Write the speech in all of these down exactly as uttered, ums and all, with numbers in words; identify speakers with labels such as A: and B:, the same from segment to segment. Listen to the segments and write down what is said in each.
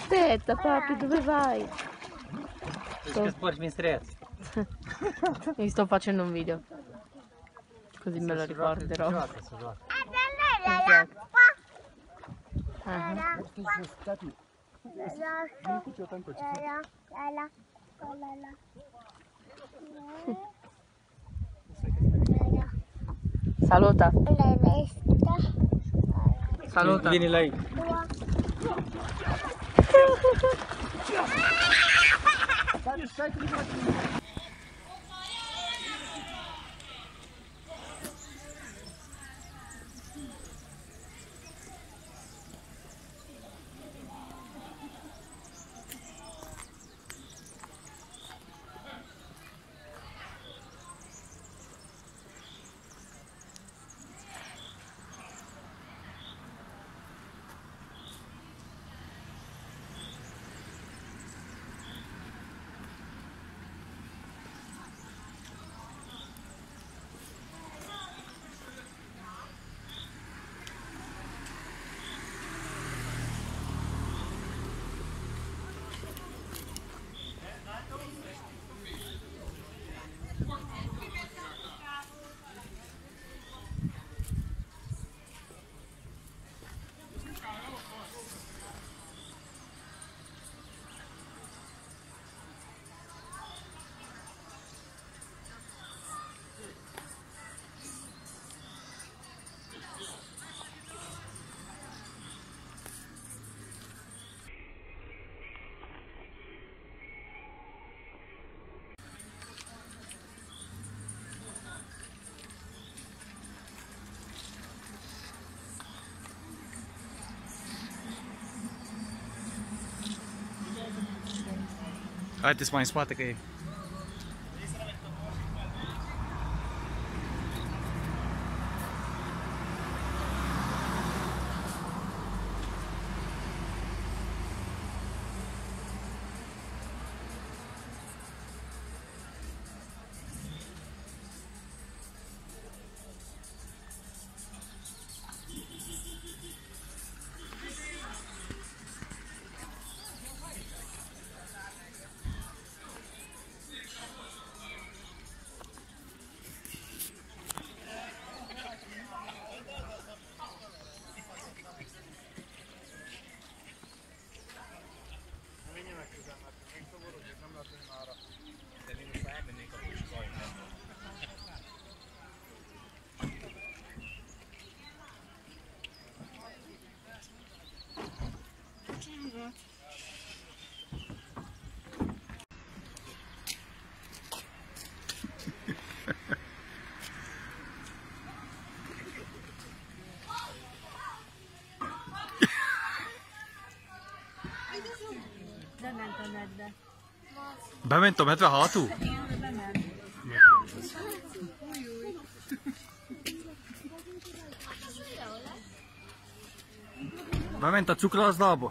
A: Aspetta, papi, dove vai?
B: Sto... Sporgi mi strezzo.
A: Mi sto facendo un video. Così me lo ricorderò.
B: Esatto.
A: Saluta. Saluta.
B: Vieni lei. Haideți mai în spate că e. Bement a medve hátul? Bement a cukrászdába?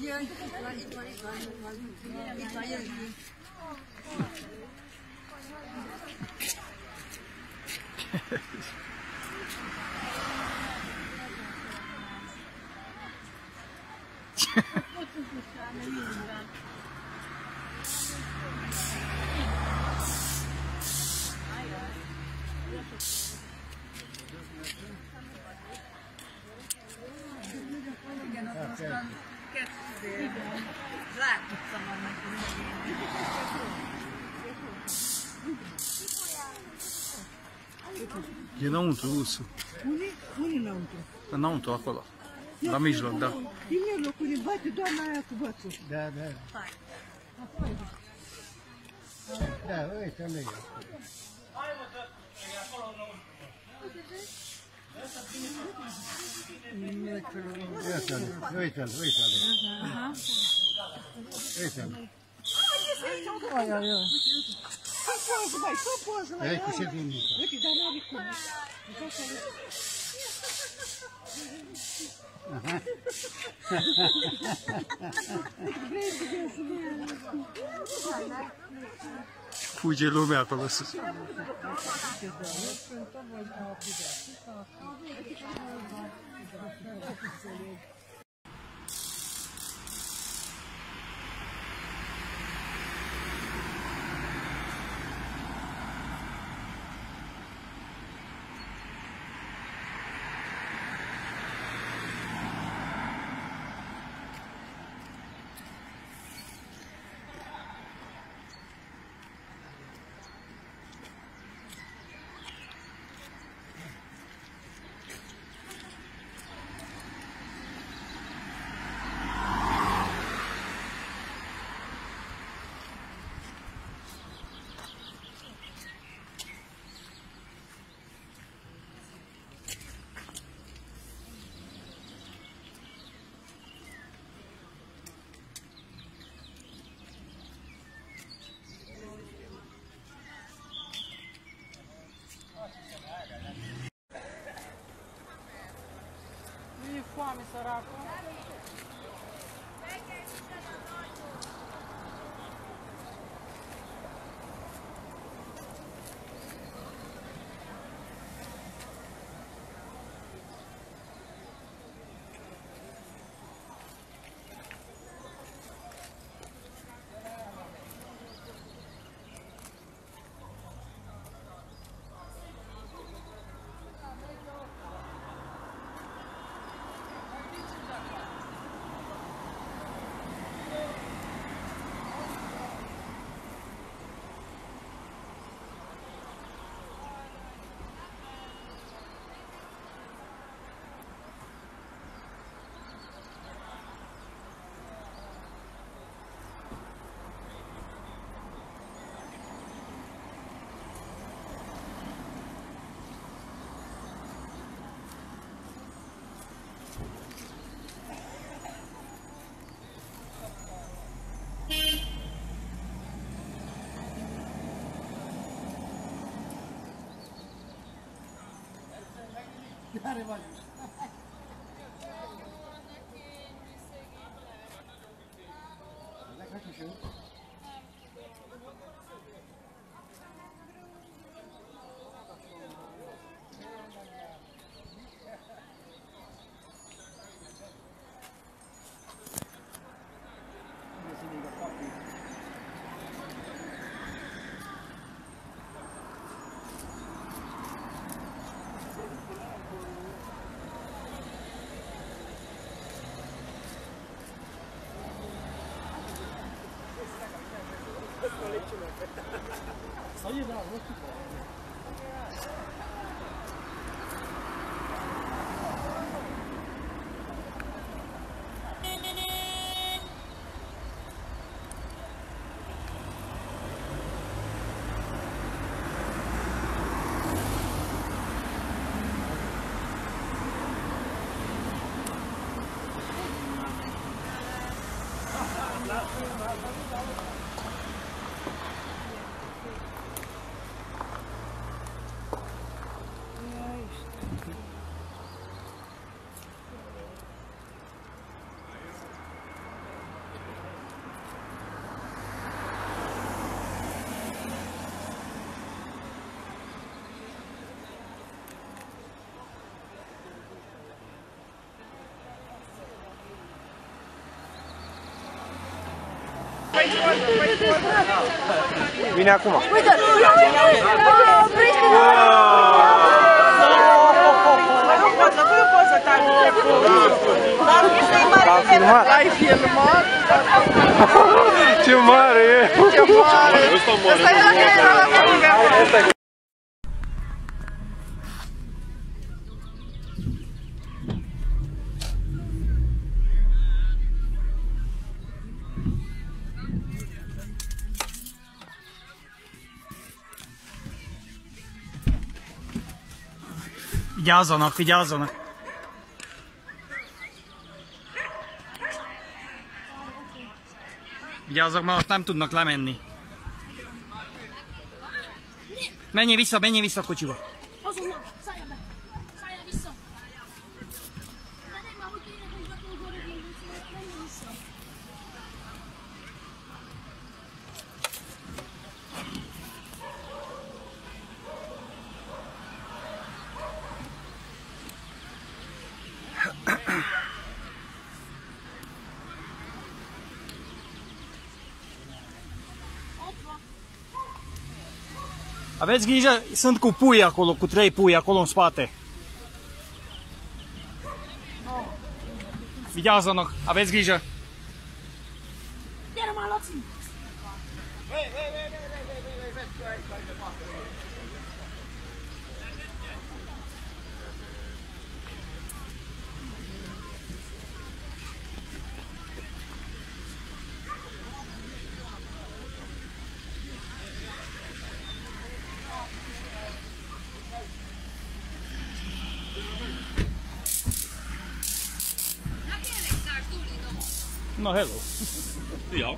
B: Înăuntru, ursul.
C: Unii înăuntru?
A: Înăuntru, acolo. La mijloc, da.
C: Din mijlocul îi bate doamna aia cu bățul.
D: Da, da. Da, uite-l ei. Uite-l, uite-l, uite-l. Uite-l.
C: Ai, ai, ai. Só posa, vai, só posa lá.
D: É, que você viu, Nica.
C: Vou te dar nove como.
D: Aha.
A: Fuge lumea acolo sus.
C: săracul. Care vai?
E: Vine acum.
A: Uite!
E: L-am filmat.
C: Ai filmat?
E: Ce mare e!
C: Ce mare! Ăsta e la care era la familia.
B: Vigyázzanak, vigyázzanak! Vigyázzanak, mert most nem tudnak lemenni. Menjél vissza, menjél vissza a kocsiba.
F: Azonnal, szálljál be! Szálljál vissza! De nem, ahogy tényleg, hogy gyakorlóan menjél vissza!
B: Aveți grijă, sunt cu pui acolo, cu trei pui acolo în spate. Vigyázzanak, aveți grijă.
F: Gyere már, Laci!
B: No hello. Ja.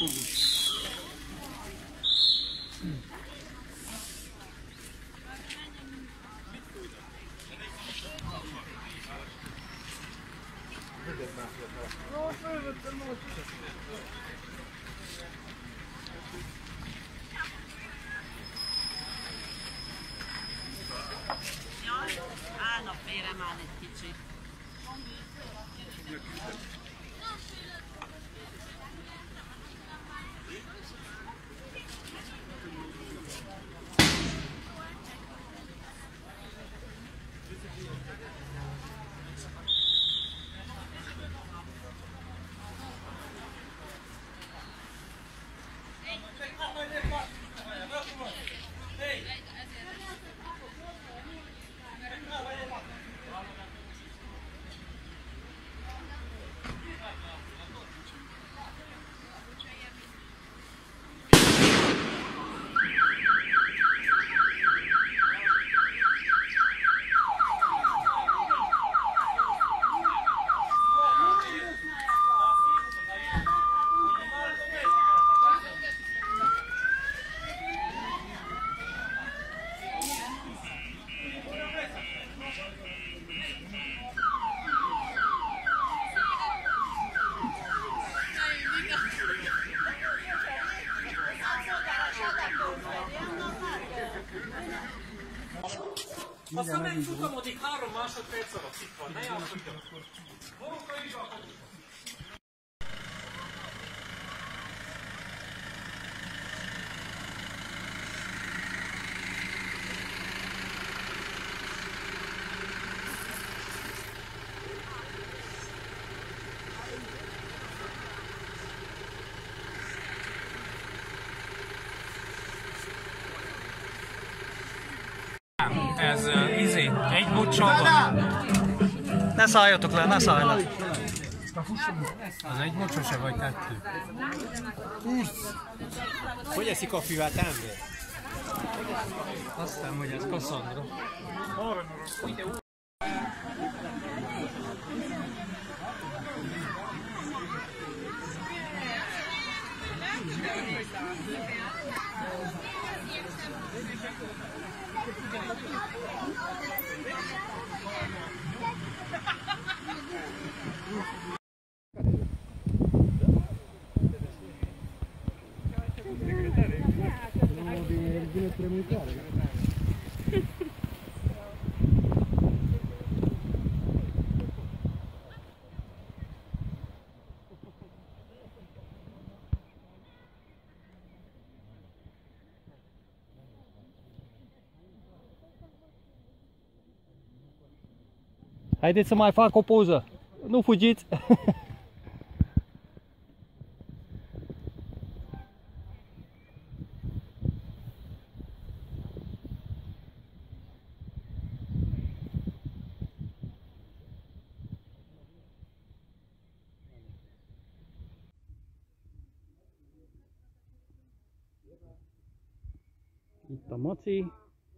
G: Állnak félre már egy kicsit.
B: Aztán megfukamodik három másodperc alatt itt van, ne játszodjanak. Boronka is akarod. Ez uh, izé, egy bocsal. Ne szálljatok le, ne szállj le.
H: Az egy mocsos-e vagy kettő? Hogy eszik a fivát ember? Aztán, hogy ez Cassandra.
B: Haideți să mai fac o poză. Nu fugiți. Itt a Maci.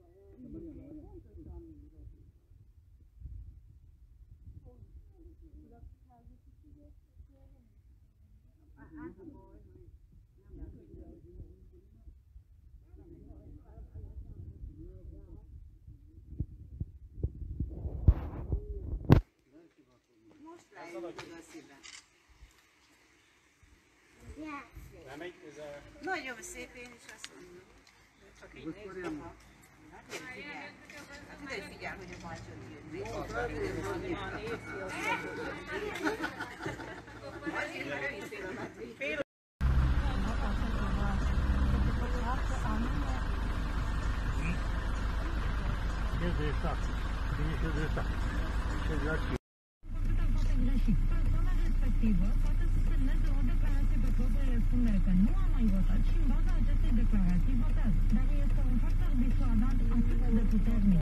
G: Nagyon szép, én is azt mondom. Csak így nézd, ha. Hát én figyel. Hát ide figyel, hogy a bajcsot jön.
I: Persoana respectivă poate să semneze o declarație pe proprie răspundere că nu a mai votat și în baza acestei declarații votează. Dacă este un factor disuadant atât de puternic.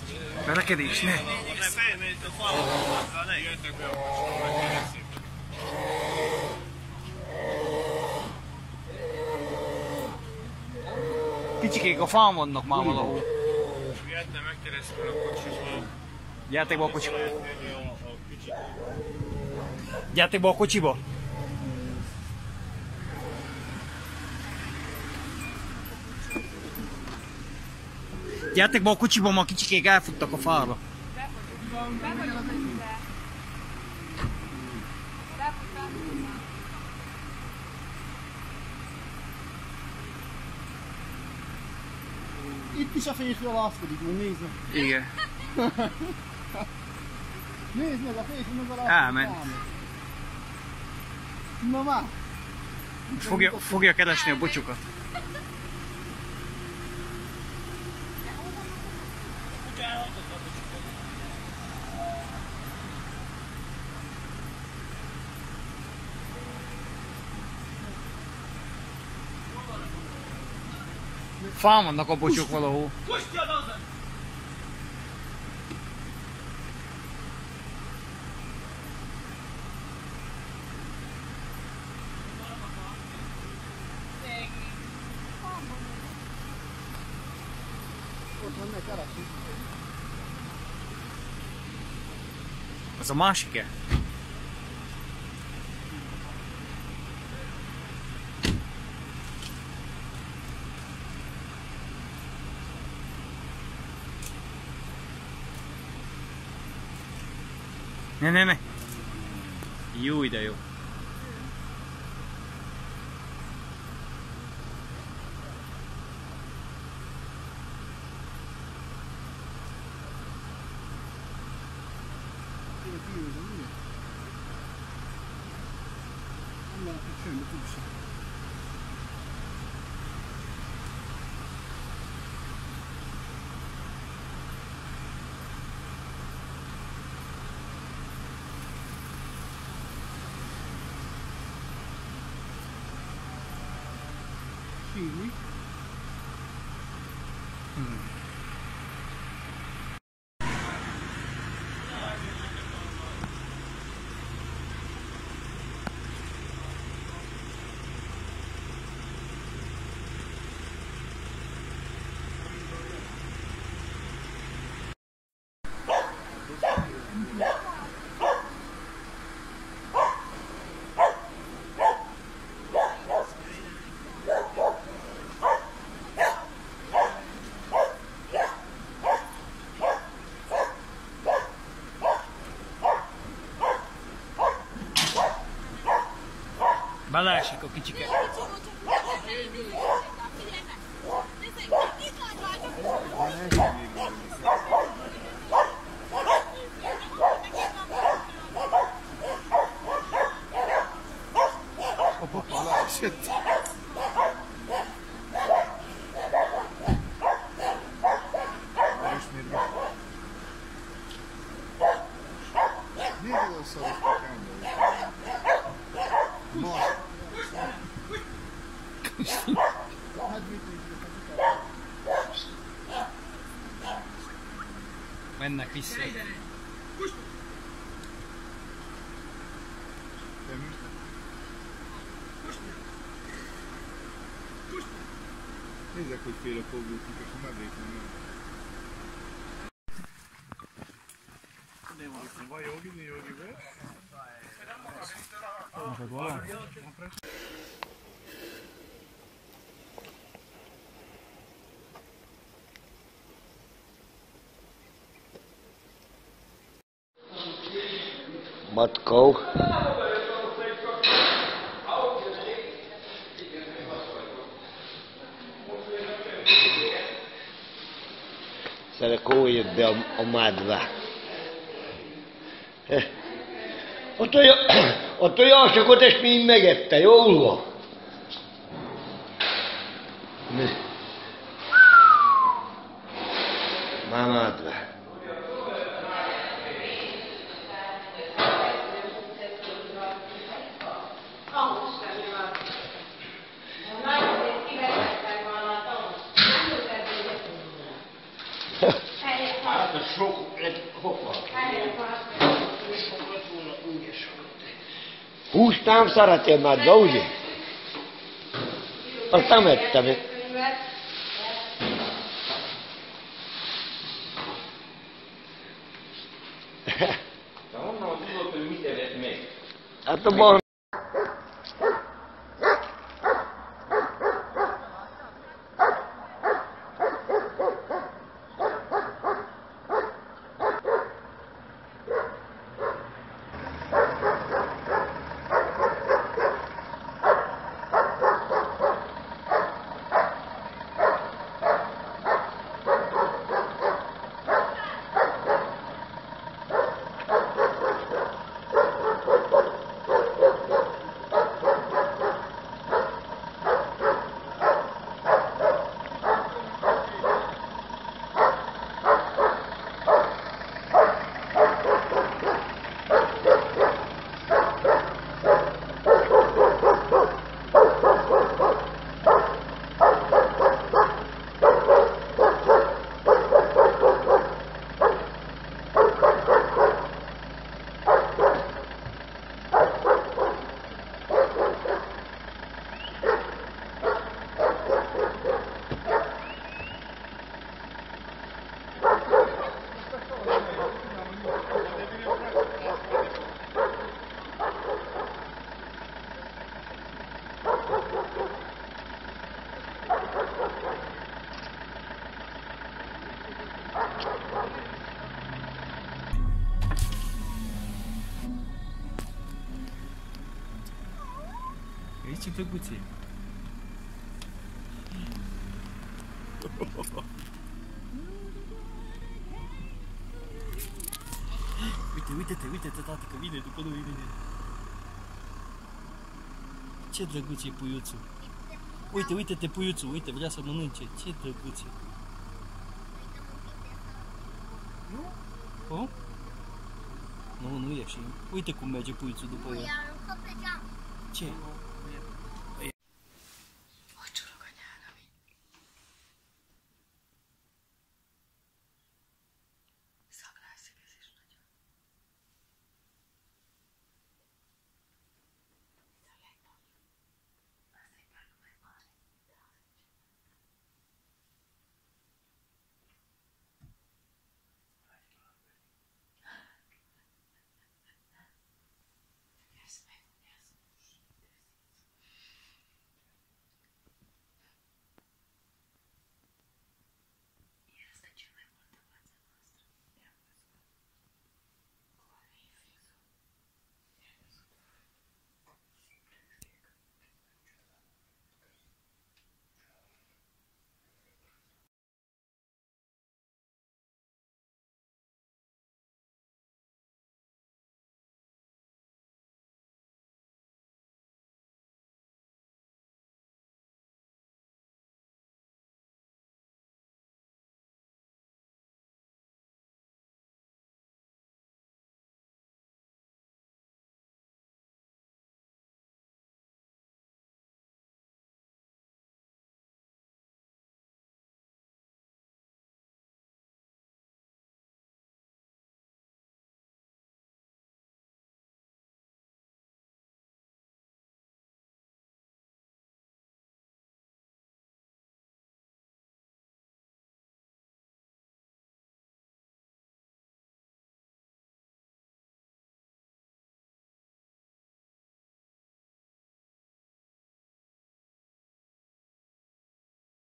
B: Verekedés, ne!
J: Kicsikék a fán vannak már valahol.
E: Jöttem, megkeresztül a kocsiba.
J: Gyertek be a kocsiba. Gyertek be a kocsiba. Gyertek be a kocsiba, ma a kicsikék elfuttak a fára.
C: Itt is a férfi alászkodik, nézd meg.
J: Igen.
C: Nézd meg, a férfi meg alászkodik.
J: Elment.
C: Na már.
J: Fogja, fogja keresni a bocsokat. Fán vannak a bocsok valahol. Az a másik-e? Ne, ne, ne. Jó, ide jó.
C: Sírni.
J: Hmm. Beleesik a kicsike.
C: Hoppá, leesett. Miért olyan szaros a kámba? Most.
J: Mennek vissza.
E: Nézzek, hogy fél a fogjuk, és a medvéknek nem. Van jogi, jogi be?
J: Neked valami?
K: Matkó. Szerekó jött be a, a mádvá. A, toja, a tojásokot ezt mind megette, jól van? Már mádvá. Húztám, szeretél már, de ugye? Aztán ettem. Atât bun.
J: Vezi ce drăguț e. Uite, uite-te, uite-te, tată, că vine după noi, vine. Ce drăguț e puiuțul. Uite, uite-te puiuțul, uite, vrea să mănânce. Ce drăguț e. Nu? Nu, nu ieși. Uite cum merge puiuțul după el. Ce?